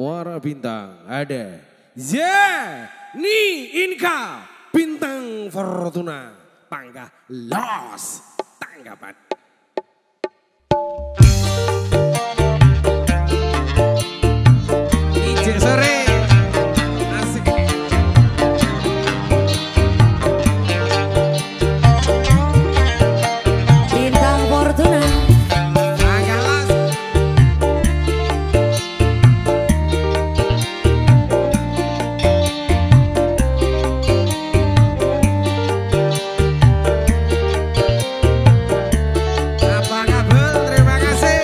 Muara Bintang ada Zeni Inka Bintang Fortuna Panggah Los Tanggapan. Ije sore asik. Bintang Fortuna Panggah Los. Apa kabar? Terima kasih.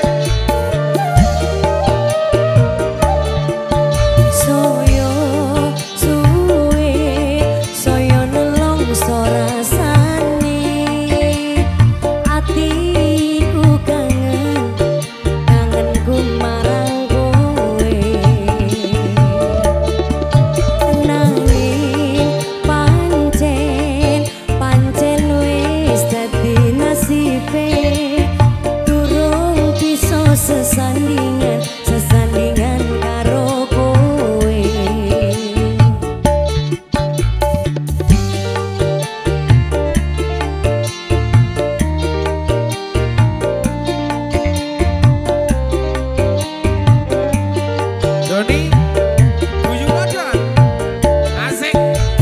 Soyo suwe soyo nelongso rasane atiku kangenku marang kowe nanging pancen wis dadi nasibe durung bisa sesandingan karo kowe. Doni Buyu Wajan asik.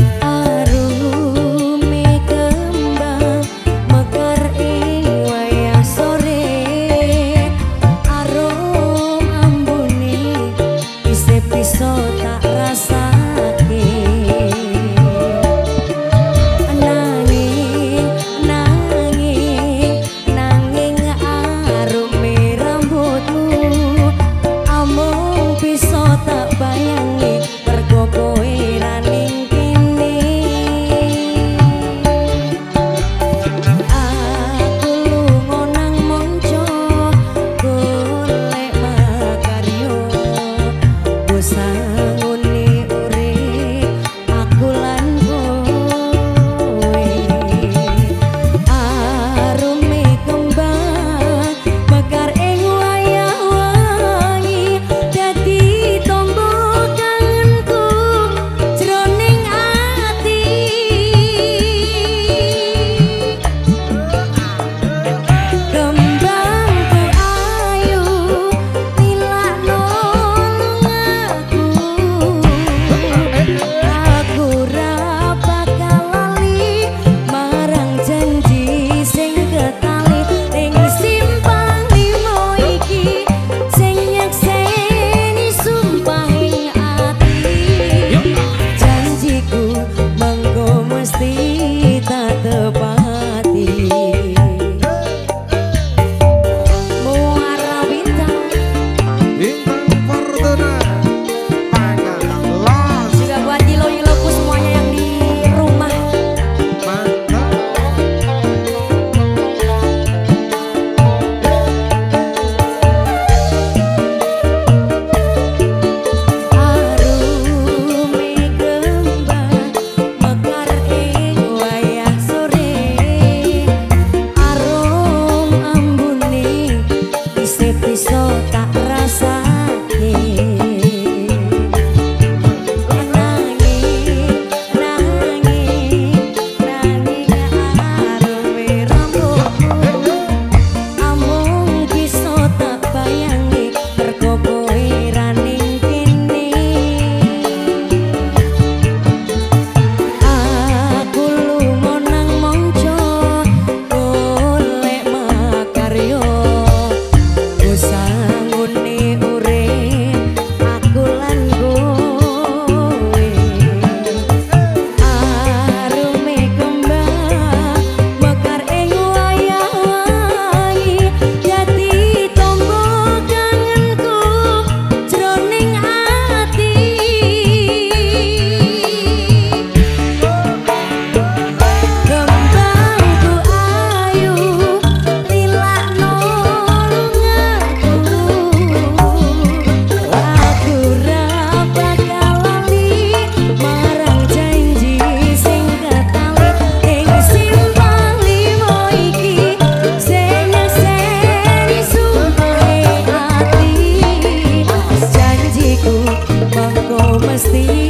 Arume kembang mekar ing wayah sore arum ambune isih bisa tak rasake nanging arume rambutmu amung bisa tak bayangi mergo kowe ra ning kene. Aku lunga nang monco golek makarya bosangun mengko mesti